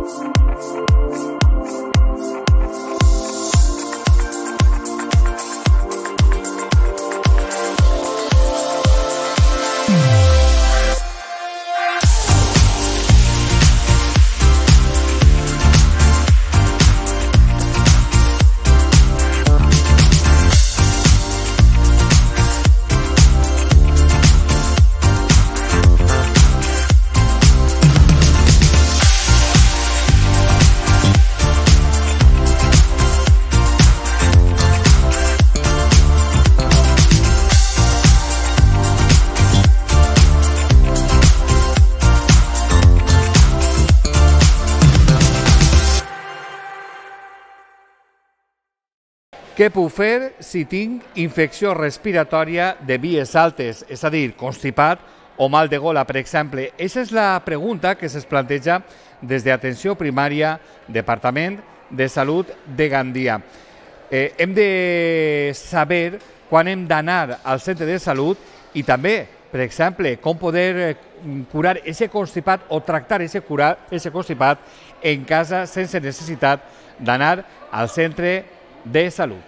Què puc fer si tinc infecció respiratòria de vies altes, és a dir, constipat o mal de gola, per exemple? Aquesta és la pregunta que se'ns planteja des d'Atenció Primària, Departament de Salut de Gandia. Hem de saber quan hem d'anar al centre de salut i també, per exemple, com poder curar aquest constipat o tractar aquest constipat en casa sense necessitat d'anar al centre de salut.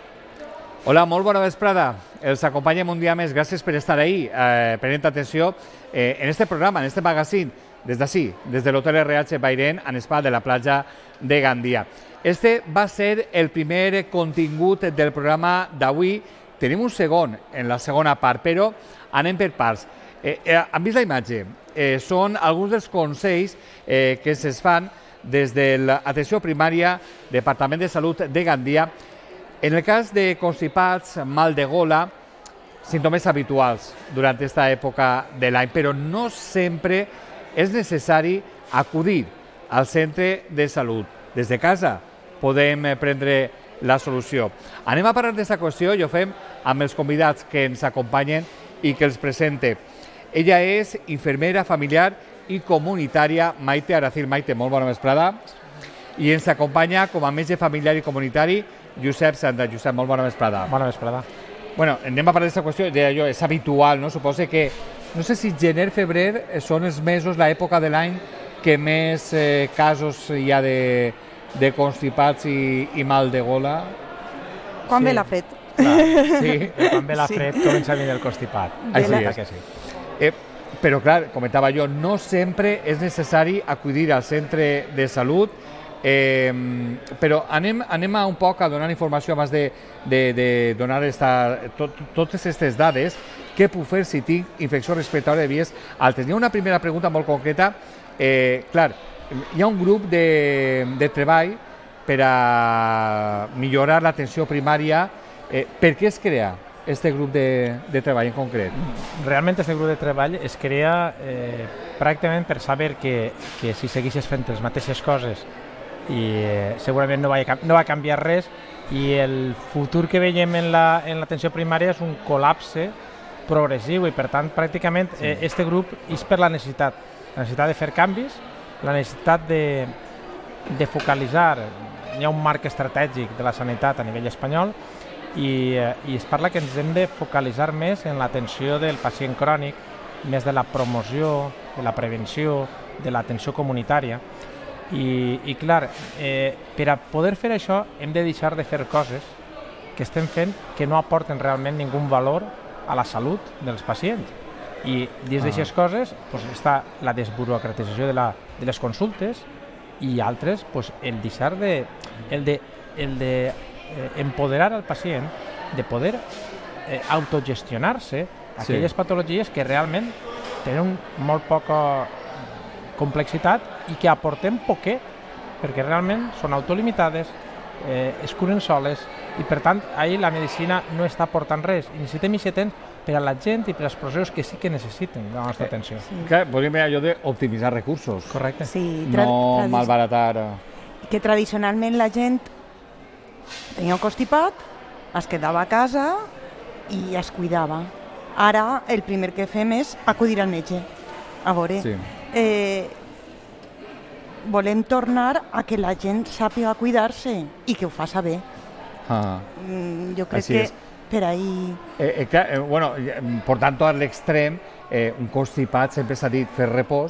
Hola, molt bona vesprada. Els acompanyem un dia més. Gràcies per estar ahí, prenent atenció en este programa, en este magazine, des d'ací, des de l'Hotel RH Bairén, en Spa de la platja de Gandia. Este va ser el primer contingut del programa d'avui. Tenim un segon en la segona part, però anem per parts. Han vist la imatge? Són alguns dels consells que es fan des de l'Atenció Primària, Departament de Salut de Gandia. En el cas de constipats, mal de gola, símptomes habituals durant aquesta època de l'any, però no sempre és necessari acudir al centre de salut. Des de casa podem prendre la solució. Anem a parlar d'aquesta qüestió i ho fem amb els convidats que ens acompanyen i que els presente. Ella és infermera familiar i comunitària Maite Aracil. Maite, molt bona vesprada. I ens acompanya com a metge familiar i comunitari Josep Sanda. Josep, molt bona vesprada. Bona vesprada. Bueno, anem a parlar d'aquesta qüestió. Deia jo, és habitual, no? Suposo que, no sé si gener, febrer són els mesos, l'època de l'any que més casos hi ha de constipats i mal de gola. Quan ve la fred. Sí, quan ve la fred comença a venir el constipat. Així és. Però, clar, comentava jo, no sempre és necessari acudir al centre de salut, però anem a un poc a donar informació abans de donar totes aquestes dades. Què puc fer si tinc infecció respiratòria de vies altes? Hi ha una primera pregunta molt concreta. Clar, hi ha un grup de treball per a millorar l'atenció primària. Per què es crea este grup de treball en concret? Realment aquest grup de treball es crea pràcticament per saber que si segueixes fent les mateixes coses i segurament no va canviar res i el futur que veiem en l'atenció primària és un col·lapse progressiu i per tant pràcticament este grup és per la necessitat de fer canvis, la necessitat de focalitzar. Hi ha un marc estratègic de la sanitat a nivell espanyol i es parla que ens hem de focalitzar més en l'atenció del pacient crònic, més de la promoció, de la prevenció, de l'atenció comunitària. I clar, per a poder fer això hem de deixar de fer coses que estem fent que no aporten realment ningú valor a la salut dels pacients. I dins d'aquestes coses està la desburocratització de les consultes i altres, el deixar empoderar al pacient de poder autogestionar-se aquelles patologies que realment tenen molt poca complexitat i que aportem poquet, perquè realment són autolimitades, es curen soles i per tant ahir la medicina no està aportant res i necessitem aquest temps per a la gent i per als processos que sí que necessiten la nostra atenció. Clar, podríem dir allò d'optimitzar recursos. Correcte. No malbaratar. Que tradicionalment la gent tenia un constipat, es quedava a casa i es cuidava. Ara el primer que fem és acudir al metge. A veure, volem tornar a que la gent sàpiga cuidar-se i que ho faça bé. Jo crec que per ahí... Bueno, portant tot a l'extrem, un constipat sempre s'ha dit fer repòs,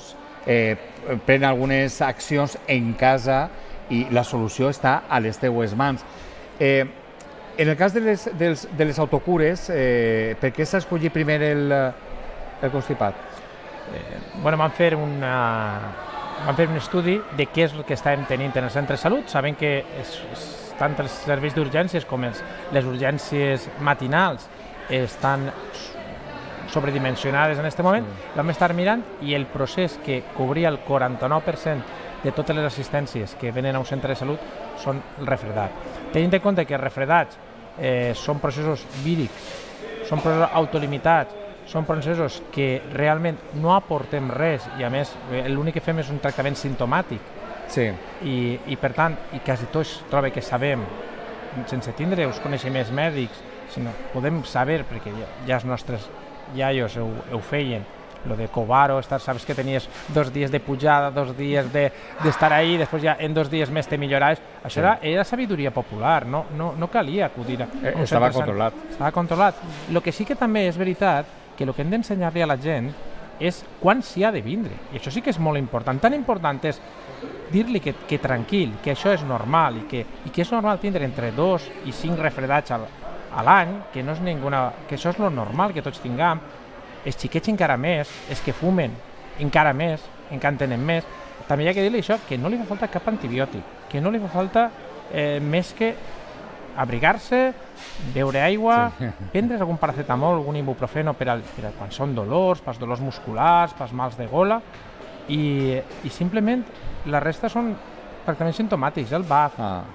pren algunes accions en casa i la solució està a les teues mans. En el cas de les autocures, per què s'ha escollit primer el constipat? Vam fer un estudi de què és el que estàvem tenint en el centre de salut. Sabem que tant els serveis d'urgències com les urgències matinals estan sobredimensionades en aquest moment. Vam estar mirant i el procés que cobria el 49% de totes les assistències que venen a un centre de salut són el refredat. Tenint en compte que els refredats són processos vírics, són processos autolimitats, són processos que realment no aportem res i a més l'únic que fem és un tractament simptomàtic. Sí. I per tant, i quasi tots trobo que sabem, sense tindre els coneixements mèdics, sinó podem saber, perquè ja els nostres iaios ho feien, lo de Covaro, saps que tenies 2 dies de pujada, 2 dies d'estar ahí, després ja en 2 dies més te milloraves. Això era sabidoria popular, no calia acudir a un estava controlat. Estava controlat. El que sí que també és veritat que el que hem d'ensenyar-li a la gent és quan s'hi ha de vindre. I això sí que és molt important. Tan important és dir-li que tranquil, que això és normal i que és normal tindre entre 2 i 5 refredats a l'any, que no és que això és lo normal que tots tinguem. Els xiquets encara més, els que fumen encara més, encara en tenen més. També hi ha que dir-li això, que no li fa falta cap antibiòtic, que no li fa falta més que abrigar-se, beure aigua, prendre's algun paracetamol, algun ibuprofeno per quan són dolors, pels dolors musculars, pels mals de gola, i simplement la resta són tractaments simptomàtics, el BAF,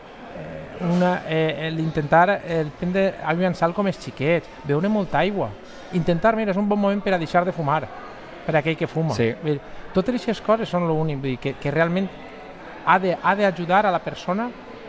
l'intentar prendre aigua en sal com els xiquets, beure molta aigua, intentar, mira, és un bon moment per a deixar de fumar, per a aquell que fuma. Sí. Totes aquestes coses són l'únic, vull dir, que realment ha d'ajudar a la persona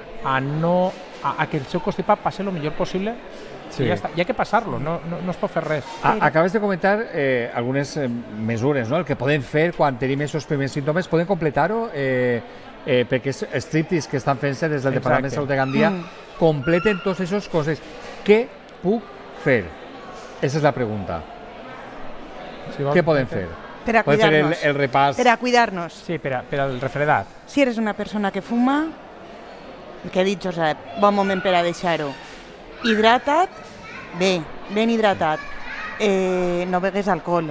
a que el seu constipat passi el millor possible. Sí. Ja està. Hi ha que passar-lo, no es pot fer res. Acabes de comentar algunes mesures, no? El que podem fer quan tenim aquests primers símptomes, podem completar-ho perquè els striptease que estan fent-se des del Departament de Salut de Gandia completen totes aquestes coses. Què puc fer? Esa és la pregunta. Què podem fer? Per a cuidar-nos. El repàs. Per a cuidar-nos. Sí, per al refredat. Si eres una persona que fuma, el que ha dit Josep, bon moment per a deixar-ho. Hidrata't, ben hidratat. No begues alcohol.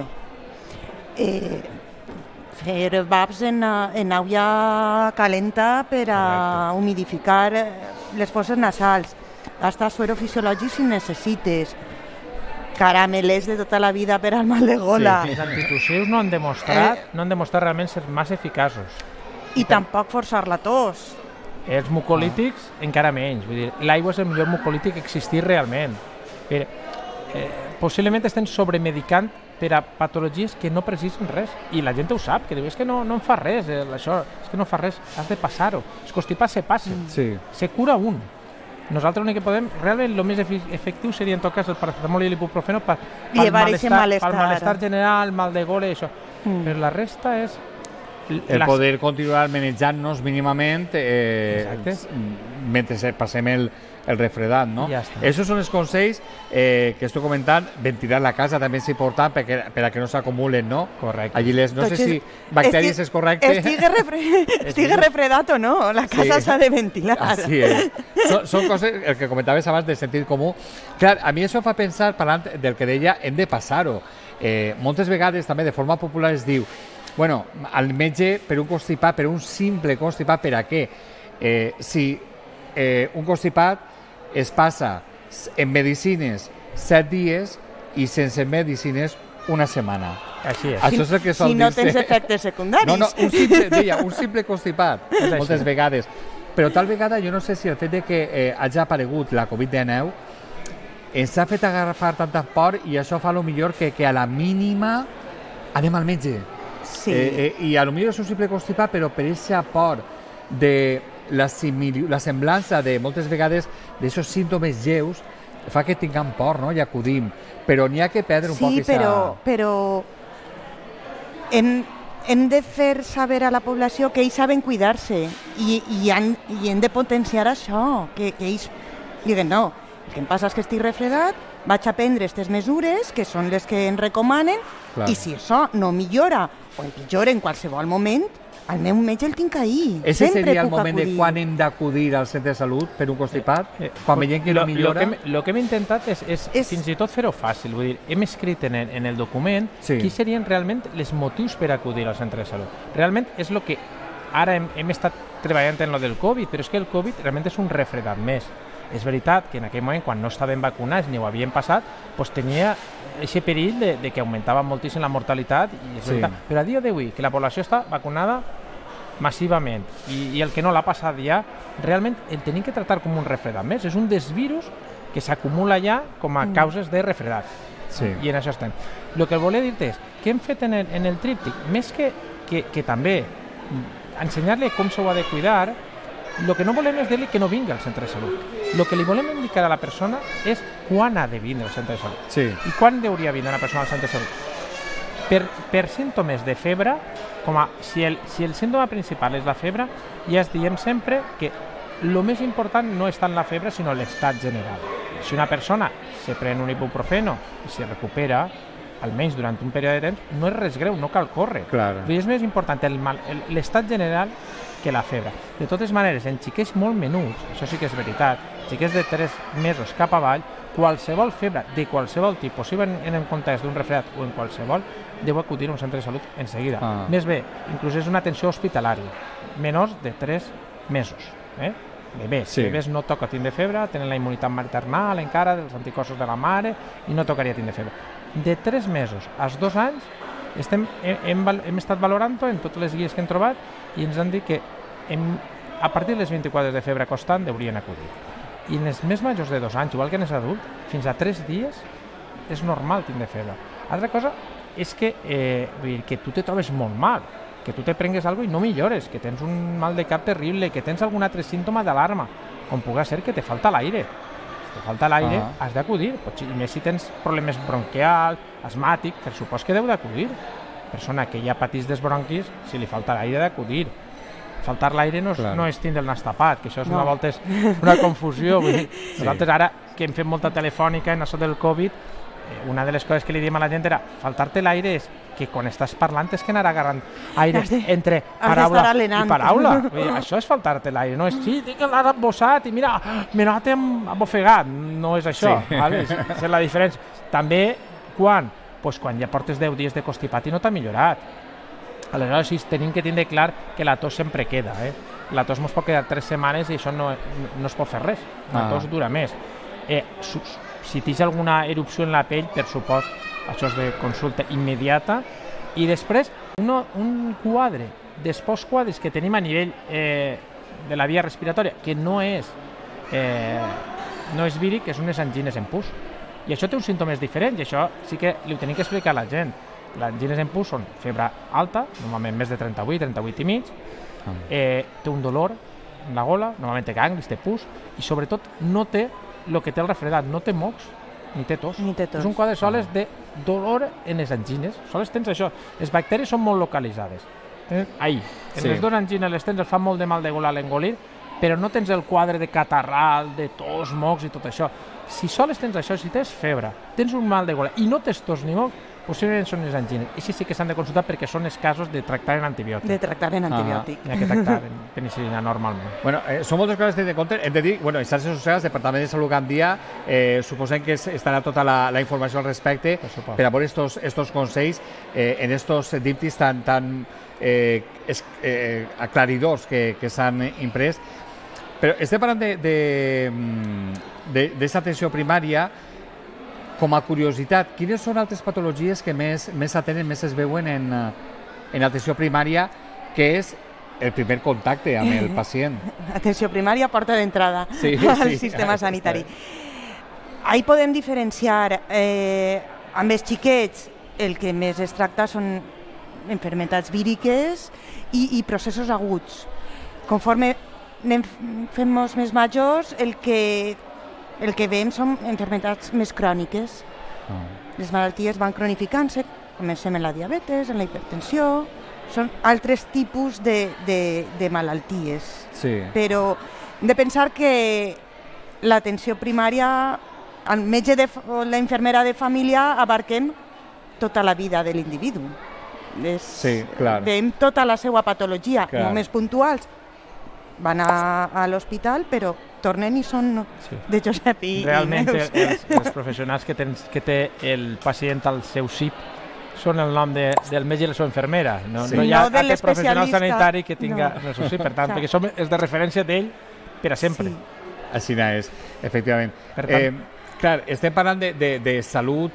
Fer babs en aigua calenta per a humidificar les fosses nasals. Gastar suero fisiològic si necessites. Caramelers de tota la vida per al mal de gola. Sí, els antitussius no han demostrat realment ser massa eficaços. I tampoc forçar la tos. Els mucolítics encara menys. Vull dir, l'aigua és el millor mucolític que existeix realment. Possiblement estem sobremedicant per a patologies que no precisen res. I la gent ho sap, que diu, és que no em fa res, això, és que no fa res, has de passar-ho. Els constipats se passen, se cura un. Nosaltres l'únic que podem, realment el més efectiu seria en tot cas el paracetamol i l'ibuprofeno pel malestar general, mal de gola i això. Però la resta és... El poder continuar manejant-nos mínimament mentre passem el refredat, no? Ja està. Esos són els consells que estic comentant. Ventilar la casa també és important per a que no s'acumulen, no? Correcte. Allí no sé si bacteris és correcte. Estigui refredat o no, la casa s'ha de ventilar. Així és. Són coses, el que comentaves abans, de sentit comú. Clar, a mi això fa pensar, parlant del que deia, hem de passar-ho. Moltes vegades també de forma popular es diu bueno, al metge per un constipat, per un simple constipat, per a què? Si un constipat es passa en medicines 7 dies i sense medicines una setmana. Així és. Això és el que sol si no tens efectes secundaris. No, un simple constipat, moltes vegades. Però tal vegada jo no sé si el fet de que hagi aparegut la Covid-19 ens ha fet agafar tanta por i això fa lo millor que a la mínima anem al metge. Sí. I a lo millor és un simple constipat, però per aquesta por de la semblança de moltes vegades d'aquests símptomes lleus fa que tinguem por, no? I acudim. Però n'hi ha que perdre un poc aquesta... Sí, però hem de fer saber a la població que ells saben cuidar-se i hem de potenciar això, que ells diguen no, el que em passa és que estic refredat vaig a prendre aquestes mesures, que són les que em recomanen, Clar. i si això no millora o empitjora en qualsevol moment, al meu metge el tinc ahir. Ese Sempre seria el puc moment de acudir. quan hem d'acudir al centre de salut per un constipat? Quan veiem que no millora? Lo que hem intentat és fins i tot fer-ho fàcil. Vull dir, hem escrit en el document quins serien realment els motius per acudir al centre de salut. Realment és el que ara hem estat treballant en lo del Covid, però és que el Covid realment és un refredat més. És veritat que en aquell moment, quan no estaven vacunats ni ho havien passat, doncs tenia aquest perill de que augmentava moltíssim la mortalitat, i és veritat. Però a dia d'avui, que la població està vacunada massivament i el que no l'ha passat ja, realment el tenim que tractar com un refredat més. És un dels virus que s'acumula ja com a causes de refredat. I en això estem. El que volia dir-te és que hem fet en el tríptic, més que també ensenyar-li com s'ho ha de cuidar, el que no volem és dir-li que no vingui al centre de salut. El que li volem indicar a la persona és quan ha de vindre al centre de salut. I quan hauria de vindre una persona al centre de salut. Per símptomes de febre, si el símptoma principal és la febre, ja es diem sempre que el més important no és tant la febre, sinó l'estat general. Si una persona se pren un ibuprofeno i se recupera, almenys durant un període de temps, no és res greu, no cal córrer. És més important l'estat general que la febre. De totes maneres, en xiquets molt menuts, això sí que és veritat, xiquets de 3 mesos cap avall, qualsevol febre de qualsevol tipus, si en el context d'un refredat o en qualsevol, deu acudir a un centre de salut en seguida. Més bé, inclús és una atenció hospitalària, menors de 3 mesos. Bebès no toca tindre febre, tenen la immunitat maternal encara, dels anticossos de la mare, i no tocaria tindre febre. De 3 mesos als 2 anys hem estat valorant-ho en totes les guies que hem trobat i ens han dit que a partir de les 24 de febre constant haurien acudir. I en els més majors de 2 anys, igual que en els adults, fins a 3 dies és normal tindre febre. Altra cosa és que tu te trobes molt mal, que tu te prengues alguna cosa i no millores, que tens un mal de cap terrible, que tens algun altre símptoma d'alarma, com pugui ser que te falta l'aire. Si te falta l'aire, has d'acudir, i més si tens problemes bronquials, asmàtics, per supòs que deu d'acudir. Persona que ja patís dels bronquis, si li falta l'aire, d'acudir. Faltar l'aire no és tindre el nas tapat, que això és una volta una confusió. Nosaltres ara, que hem fet molta telefònica en això del Covid, una de les coses que li diem a la gent era faltar-te l'aire és que quan estàs parlant és que anar agarrant aire entre paraula i paraula. Això és faltar-te l'aire, no és sí, tinc l'ara embossat i mira, m'he anat abofegat. No és això, és la diferència. També quan ja portes 10 dies de constipat i no t'ha millorat. Aleshores, sí, tenim que tindre clar que la tos sempre queda. La tos ens pot quedar 3 setmanes i això no es pot fer res. La tos dura més. Si tens alguna erupció en la pell, per supost, això és de consulta immediata. I després, un quadre, dels postquadres que tenim a nivell de la via respiratòria, que no és víric, que són les angines en pus. I això té uns símptomes diferents, i això sí que li ho tenim que explicar a la gent. Les angines en pus són febre alta, normalment més de 38, 38 i mig, té un dolor en la gola, normalment té ganglis, té pus, i sobretot no té el que té el refredat, no té mocs ni té tos. És un quadre soles de dolor en les angines, soles tens això. Les bacteris són molt localitzades. Ahí, en les 2 angines les tens, el fa molt de mal de gola a l'engolir, però no tens el quadre de catarral, de tos, mocs i tot això. Si sols tens això, si tens febre, tens un mal de gola i no tens tos ni mocs, possiblement són les angines. I sí que s'han de consultar perquè són els casos de tractar en antibiòtic. De tractar en antibiòtic. Hi ha que tractar en penicilina normalment. Bueno, són moltes coses a tenir en compte. Hem de dir, en xarxes socials, Departament de Salut Gandia, suposem que estarà tota la informació al respecte per a veure estos consells en estos díptics tan aclaridors que s'han imprès. Però estem parlant d'aquesta atenció primària. Com a curiositat, quines són altres patologies que més s'atenen, més es veuen en atenció primària, que és el primer contacte amb el pacient? Atenció primària, porta d'entrada al sistema sanitari. Ahí podem diferenciar amb els xiquets, el que més es tracta són malalties víriques i processos aguts. Conforme anem fent-nos més majors, el que veiem són malalties més cròniques. Les malalties van cronificant-se, comencem en la diabetes, en la hipertensió, són altres tipus de malalties. Però hem de pensar que l'atenció primària el metge o la infermera de família abarquem tota la vida de l'individu. Sí, clar. Veiem tota la seva patologia, Clar. només puntuals. Van a l'hospital, però tornen i són de Josep i Realment, meus. els professionals que té el pacient al seu CIP són el nom del metge i la seva infermera. No hi ha No de aquest professional l'especialista. sanitari que tinga No. el seu CIP, per tant, Clar. perquè som els de referència d'ell per a sempre. Sí. Així és, efectivament. Per tant- Clar, estem parlant de salut,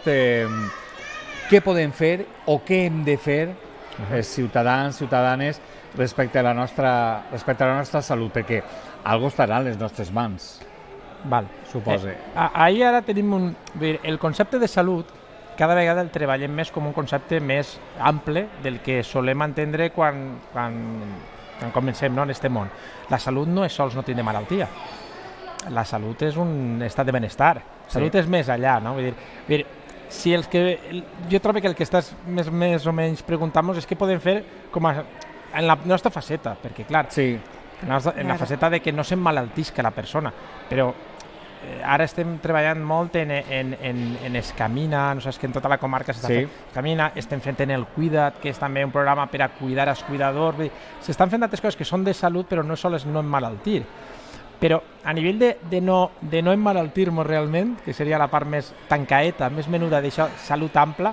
què podem fer o què hem de fer ciutadans, ciutadanes, respecte a la nostra salut, perquè algo estarà a les nostres mans, Val. supose. Ahir ara tenim vull dir, el concepte de salut cada vegada el treballem més com un concepte més ample del que solem entendre quan comencem, no, en aquest món. La salut no és sols no tindre malaltia. La salut és un estat de benestar. Salut és més allà, no? Vull dir, si jo trobo que el que estàs més o menys preguntant-nos és què podem fer en la nostra faceta, perquè clar, en la faceta de que no s'emmalaltisca la persona, però ara estem treballant molt en Escamina, no saps que en tota la comarca s'està fent Escamina, estem fent en el Cuida't, que és també un programa per a cuidar els cuidadors, s'estan fent altres coses que són de salut però no sols no emmalaltir. Però a nivell de no emmalaltir-nos realment, que seria la part més tancaeta, més menuda d'això, salut ampla,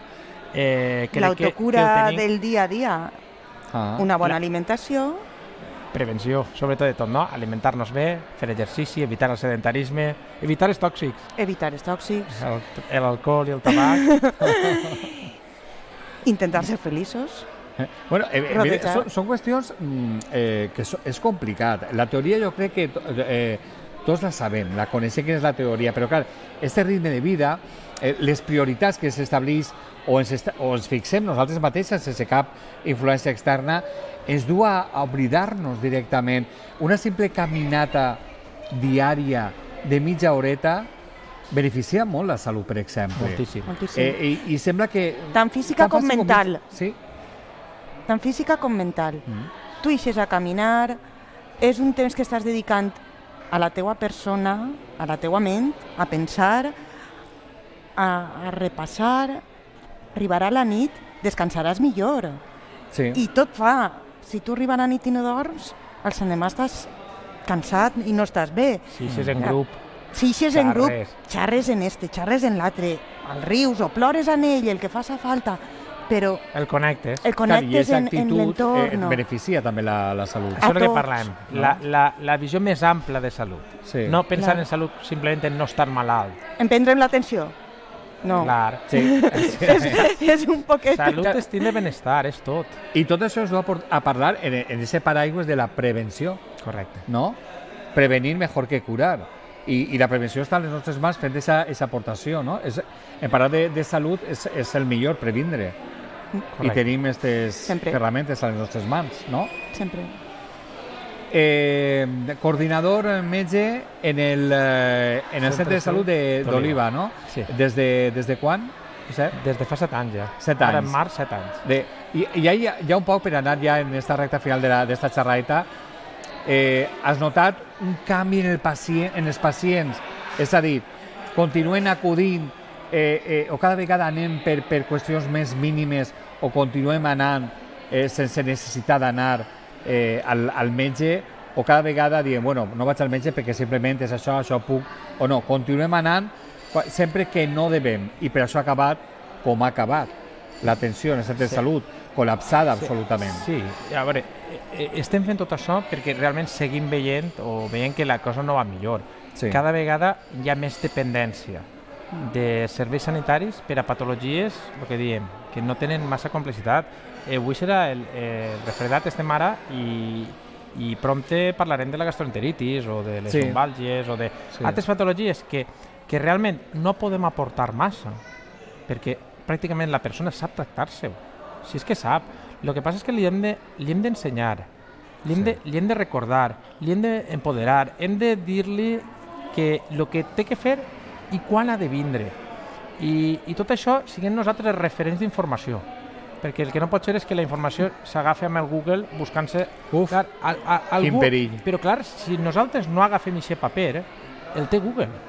l'autocura del dia a dia, una bona alimentació, prevenció, sobretot de tot, no? Alimentar-nos bé, fer exercici, evitar el sedentarisme, evitar els tòxics. Evitar els tòxics. L'alcohol i el tabac. Intentar ser feliços. Bueno, són qüestions que és complicat. La teoria jo crec que tots la sabem, la coneixem quina és la teoria, però clar, aquest ritme de vida, les prioritats que s'estableix o ens fixem nosaltres mateixes sense cap influència externa, ens du a oblidar-nos directament. Una simple caminata diària de mitja horeta beneficia molt la salut, per exemple. Moltíssim. I sembla que... Tant física com mental. Sí. Tant física com mental. Tu ixes a caminar, és un temps que estàs dedicant a la teua persona, a la teua ment, a pensar, a repassar, arribarà la nit, descansaràs millor. Sí. I tot fa. Si tu arribes a la nit i no dorms, al l'endemà estàs cansat i no estàs bé. Si ixes en grup. Si ixes en grup, xarres en xarres en l'altre, el rius o plores en ell, el que faça falta, però... El connectes. El connectes en l'entorn. Et beneficia també la salut. Això és el que parlem, la visió més ampla de salut. No pensar en salut simplement en no estar malalt. En prendre'm l'atenció. No. Clar. És un poquet... Salut és tindre benestar, és tot. I tot això es du a parlar en aquest paraigües de la prevenció. Correcte. No? Prevenir mejor que curar. I la prevenció està a les nostres mans fent aquesta aportació, no? En parlar de salut és el millor previndre. I tenim aquestes ferramentes a les nostres mans, no? Sempre. Coordinador metge en el centre de salut d'Oliva, no? Sí. Des de quan? Des de fa 7 anys ja. 7 anys. Ara en març, 7 anys. I ja un poc per anar ja en aquesta recta final d'esta xerradeta, has notat un canvi en els pacients? És a dir, continuen acudint o cada vegada anem per qüestions més mínimes o continuem anant sense necessitat d'anar al metge, o cada vegada diem, bueno, no vaig al metge perquè simplement és això puc, o no, continuem anant sempre que no devem, i per això ha acabat com ha acabat. L'atenció en el centre de salut, col·lapsada absolutament. Sí, a veure, estem fent tot això perquè realment seguim veient que la cosa no va millor. Cada vegada hi ha més dependència de serveis sanitaris per a patologies, el que diem, que no tenen massa complexitat. Avui serà el refredat, estem ara, i prompte parlarem de la gastroenteritis o de les lumbàlgies o d'altres patologies que realment no podem aportar massa, perquè pràcticament la persona sap tractar-se, si és que sap. El que passa és que li hem d'ensenyar, li hem de recordar, li hem d'empoderar, hem de dir-li que el que té que fer i quan ha de vindre. I tot això siguem nosaltres els referents d'informació, perquè el que no pot ser és que la informació s'agafi amb el Google buscant-se... Quin perill. Però clar, si nosaltres no agafem aquest paper, el té Google.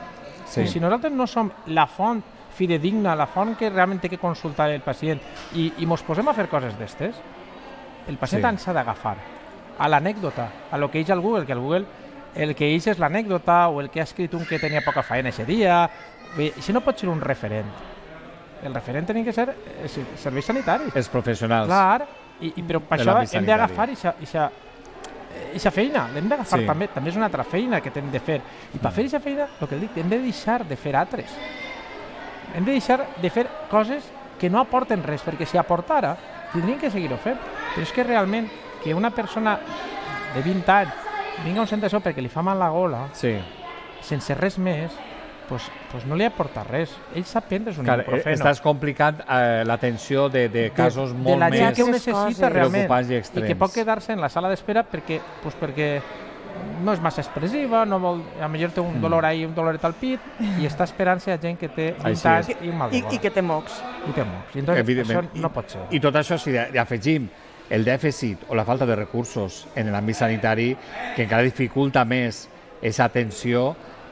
Sí. I si nosaltres no som la font fidedigna, la font que realment té que consultar el pacient i mos posem a fer coses d'estes, el pacient Sí. ens ha d'agafar a l'anècdota, a lo que eix al Google, que al Google el que eix és l'anècdota o el que ha escrit un que tenia poca feina ese dia. Bé, això no pot ser un referent. El referent tenia que ser serveis sanitaris. Els professionals. Clar, però per De això l'àmbit hem d'agafar aquesta feina, l'hem d'agafar Sí. també. També és una altra feina que hem de fer. I per fer aquesta feina, el que dic, hem de deixar de fer altres. Hem de deixar de fer coses que no aporten res, perquè si aportara, tindrien que seguir-ho fent. Però és que realment, que una persona de 20 anys vinga a un centre de salut perquè li fa mal la gola, Sí. sense res més, pues no li aporta res. Ell sap prendre's un Clar, ibuprofeno. estàs complicant l'atenció de casos de molt la gent més que ho Més necessita coses. realment preocupants i i extrems. que pot quedar-se en la sala d'espera perquè no és massa expressiva, no vol, a millor té un dolor ahí, un doloret al pit i està esperant-se a gent que té 20 Així anys és. i un mal de I gola. que té mocs. I té mocs. I entonces Evidentment. això no pot ser. I tot això, si li afegim el dèficit o la falta de recursos en l'àmbit sanitari, que encara dificulta més aquesta atenció,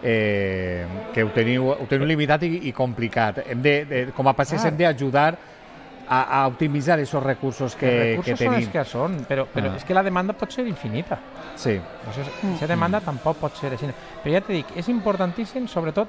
que ho teniu limitat i complicat. Com a pacients hem d'ajudar a optimitzar aquests recursos que Els recursos són tenim. els que són, però és que la demanda pot ser infinita. Sí. Aquesta demanda tampoc pot ser així. Però ja t'he dit, és importantíssim, sobretot,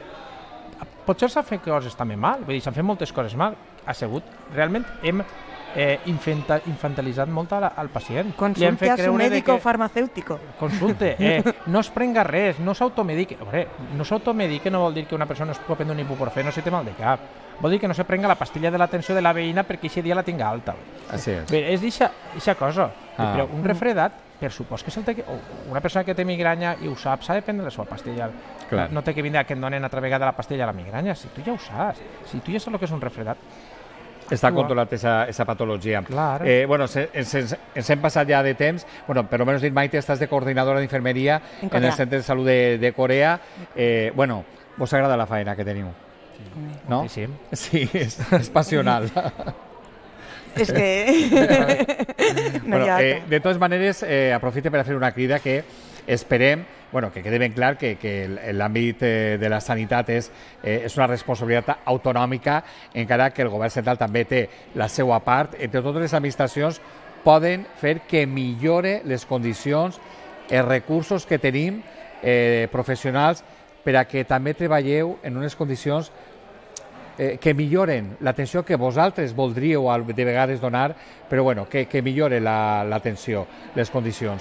potser s'han fet coses també mal, vull dir, s'han fet moltes coses mal, ha sigut, realment hem infantilitzat molt al pacient. Consulte a su médico farmacéutico. Consulte, no es prenga res, no s'automedique. No s'automedique no vol dir que una persona es pugui prendre un ibuprofeno si té mal de cap. Vol dir que no se prenga la pastilla de l'atenció de la veïna perquè aquest dia la tinga alta. Així és. Bé, és eixa cosa. Però un refredat, per supost que se'l té que... Una persona que té migranya i ho sap, s'ha de prendre la seva pastilla. Clar. No té que vindre a que et donen altra vegada la pastilla a la migranya. Si tu ja ho saps, si tu ja saps el que és un refredat. Està controlat aquesta patologia. Clar. Bueno, ens hem passat ja de temps. Bueno, per almenys dit, Maite, estàs de coordinadora d'infermeria en el Centre de Salut de Corea. Bueno, vos agrada la feina que teniu? No? Moltíssim. Sí, és passional. És que... no Bueno, hi ha... de totes maneres, aprofite per a fer una crida que esperem, bueno, que quede ben clar que l'àmbit de la sanitat és una responsabilitat autonòmica, encara que el govern central també té la seva part. Entre totes les administracions poden fer que millore les condicions, els recursos que tenim professionals, per a que també treballeu en unes condicions que milloren l'atenció que vosaltres voldríeu de vegades donar, però bueno, que millore l'atenció, les condicions.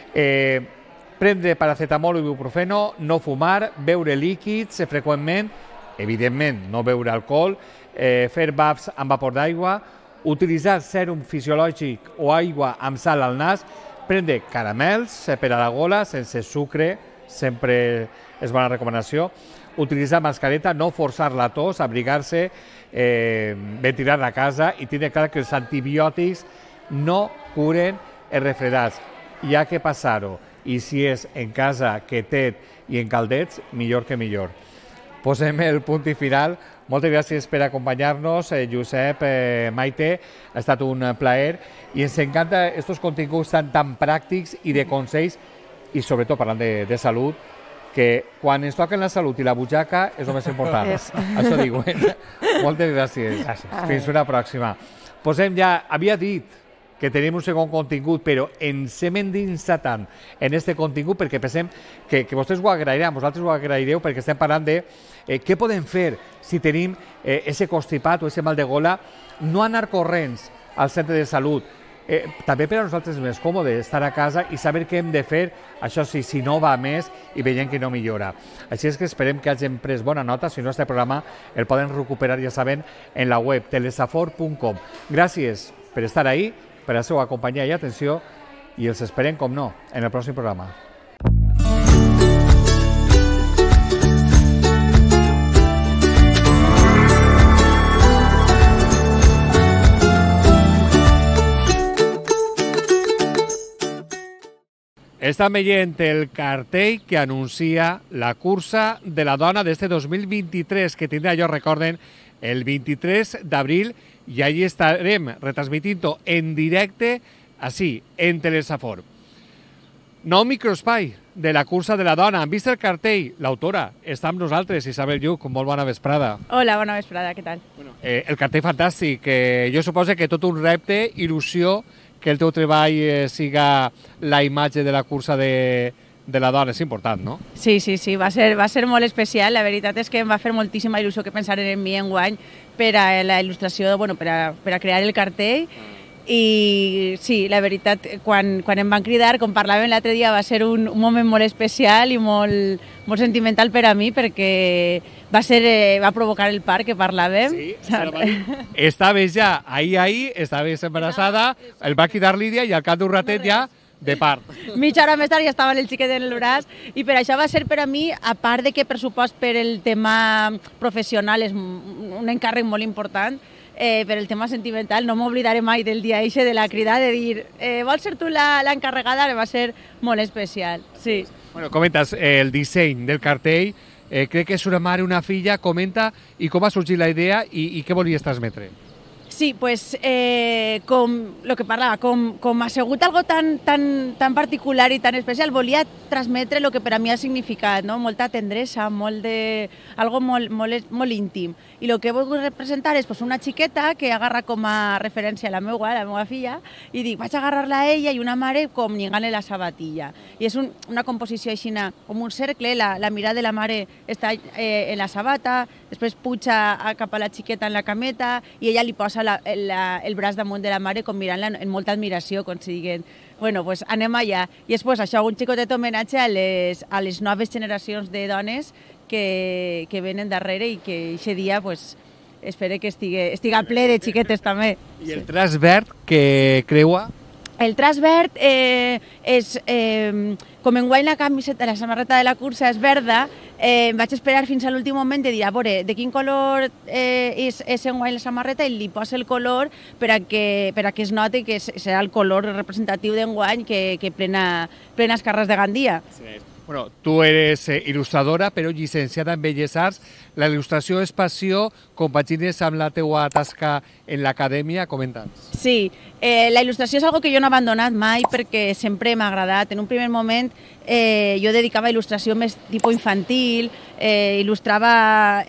Prendre paracetamol o ibuprofeno, no fumar, beure líquids freqüentment, evidentment no beure alcohol, fer bafs amb vapor d'aigua, utilitzar sèrum fisiològic o aigua amb sal al nas, prendre caramels per a la gola sense sucre, sempre és bona recomanació, utilitzar mascareta, no forçar la tos, abrigar-se, ventilar la casa i tindre clar que els antibiòtics no curen els refredats. Hi ha que passar-ho. I si és en casa, quietet i en caldets, millor que millor. Posem el punt i final. Moltes gràcies per acompanyar-nos, Josep, Maite. Ha estat un plaer i ens encanta aquests continguts tan pràctics i de consells i sobretot parlant de salut, que quan ens toquen la salut i la butxaca és el més important. Això diuen. Moltes gràcies. Fins una pròxima. Posem ja, havia dit que tenim un segon contingut, però ens hem endinsat tant en aquest contingut perquè pensem que vostès ho agrairan, vosaltres ho agraireu, perquè estem parlant de què podem fer si tenim aquest constipat o aquest mal de gola, no anar corrents al centre de salut. També per a nosaltres és més còmode estar a casa i saber què hem de fer, això sí, si no va més i veiem que no millora. Així és que esperem que hagin pres bona nota, si no, este programa el poden recuperar, ja saben, en la web telesafor.com. Gràcies per estar ahí, per la seva companyia i atenció, i els esperem, com no, en el pròxim programa. Estan veient el cartell que anuncia la cursa de la dona d'este 2023, que tindrà, jo recorden, el 23 d'abril, i allí estarem retransmitint en directe, així, en Telesafor. Nou microespai de la cursa de la dona. Han vist el cartell? L'autora està amb nosaltres, Isabel Lluc. Molt bona vesprada. Hola, bona vesprada, què tal? El cartell fantàstic. Jo suposo que tot un repte, il·lusió, que el teu treball siga la imatge de la cursa de la dona. És important, no? Sí, va ser molt especial. La veritat és que em va fer moltíssima il·lusió que pensaren en mi enguany per a la il·lustració, per a crear el cartell. I sí, la veritat, quan em van cridar, com parlàvem l'altre dia, va ser un moment molt especial i molt sentimental per a mi, perquè va provocar el part que parlàvem. Sí, estaves ja ahir, estaves embarassada, el va cridar Lídia i al cap d'un ratet ja de part. Mitja hora més tard ja estava el xiquet en el braç i per això va ser per a mi, a part de que pressupost per el tema professional és un encàrrec molt important, per el tema sentimental, no m'oblidaré mai del dia eixe de la crida de dir vols ser tu l'encarregada, va ser molt especial, sí. Bueno, comentes el disseny del cartell, crec que és una mare, una filla, comenta i com ha sorgit la idea i què volies transmetre? Sí, pues com el que parlava, com ha sigut algo tan particular i tan especial, volia transmetre el que per a mi ha significat, no? Molta tendresa, algo molt íntim. I el que he volgut representar és una xiqueta que agarra com a referència a la meva filla, i dic, vaig agarrar-la a ella i una mare com lligant-li la sabatilla. I és una composició així, com un cercle, la mirada de la mare està en la sabata, després puja cap a la xiqueta en la cameta i ella li posa el braç damunt de la mare com mirant-la amb molta admiració, com si diguent, bueno, pues anem allà. I és això, un xicotet homenatge a les noves generacions de dones que venen darrere i que aquest dia espero que estiga ple de xiquetes també. I el traç verd que creua? El traç verd és, com enguany la samarreta de la cursa és verda, vaig esperar fins a l'últim moment de dir, a veure, de quin color és enguany la samarreta i li poso el color per a que es noti que serà el color representatiu d'enguany que plena Escarràs de Gandia. Sí. Bueno, tu eres il·lustradora, però llicenciada en Belles Arts. La il·lustració és passió, compagines amb la teua tasca en l'acadèmia, comenta'ns. Sí, la il·lustració és algo que jo no he abandonat mai perquè sempre m'ha agradat. En un primer moment jo dedicava a il·lustració més tipus infantil, il·lustrava,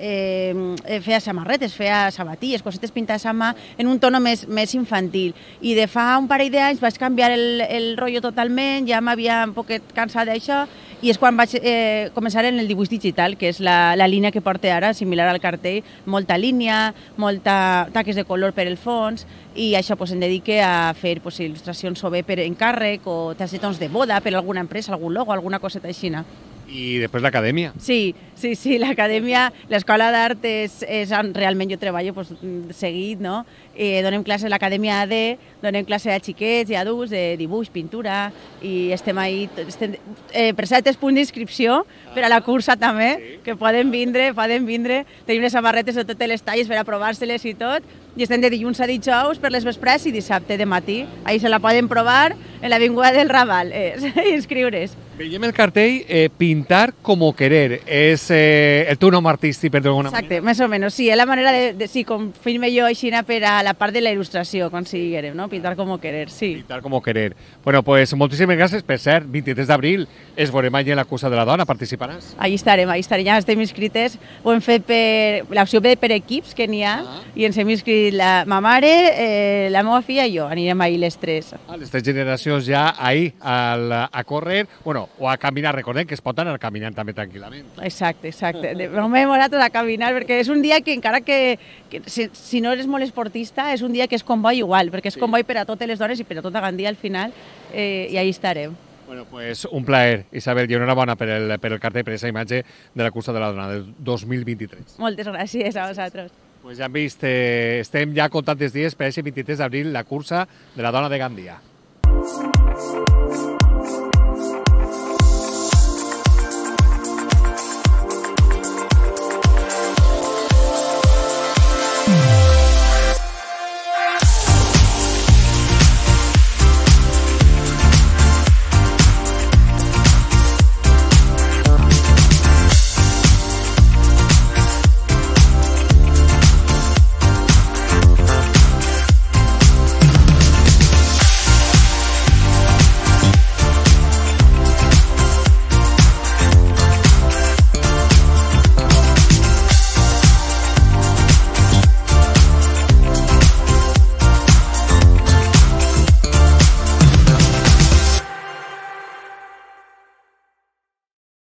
feia samarretes, feia sabatilles, cosetes pintades a mà, en un tono més infantil. I de fa un parell d'anys vaig canviar el rotllo totalment, ja m'havia un poquet cansat d'això, i és quan vaig començar en el dibuix digital, que és la línia que porta ara, similar al cartell, molta línia, molta taques de color per el fons, i això em dedique a fer il·lustracions o bé per encàrrec o targetons de boda per alguna empresa, algun logo, alguna coseta així. I després l'acadèmia. Sí, l'acadèmia, l'escola d'art és on realment jo treballo seguit, no? Donem classe a l'acadèmia AD, donem classe a xiquets i adults de dibuix, pintura, i estem ahí, per cert, és punt d'inscripció per a la cursa també, que poden vindre, tenim les samarretes de totes les talles per a provar-se-les i tot, i estem de dilluns a dijous per les vesprades i dissabte de matí. Ahí se la poden provar en l'avinguda del Raval, inscriure's. Veiem el cartell Pintar como querer. És el teu nom artístic, per d'alguna manera? Exacte, més o menys, sí. És la manera sí, com filme jo així per a la part de la il·lustració, com si diguérem, no? Pintar como querer, sí. Pintar como querer. Bueno, pues moltíssimes gràcies. Per cert, 23 d'abril es veurem allà en la cursa de la dona. Participaràs? Allí estarem, ja estem inscrites. Ho hem fet per l'opció per equips que n'hi ha, i ens hem inscrit ma mare, la meva filla i jo. Anirem ahir les tres. Les tres generacions ja ahir a córrer, bueno, o a caminar. Recordem que es pot anar caminant també tranquil·lament. Exacte. De moment hem a caminar, perquè és un dia que encara que si no eres molt esportista, és un dia que és comboi igual, perquè és comboi per a totes les dones i per a tota Gandia al final, i ahí estarem. Bueno, pues un plaer, Isabel, i enhorabona per el cartell, per aquesta imatge de la cursa de la dona del 2023. Moltes gràcies a vosaltres. Pues ja hem vist, estem ja comptant els dies per aquest 23 d'abril la cursa de la dona de Gandia.